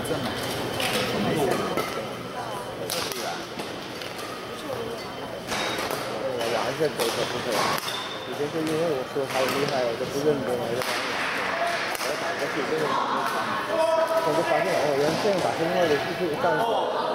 证嘛。 我完全对可不可以？以前是因为我说他厉害，我就不认真了，就我打过去这个，我就发现哦，原来这样打是另外的技术战术。